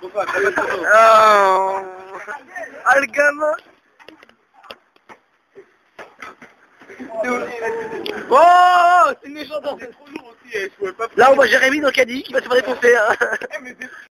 Ah le gamin. Oh, c'est méchant. Là on voit Jérémy dans le caddie qui va se faire défoncer. Hein.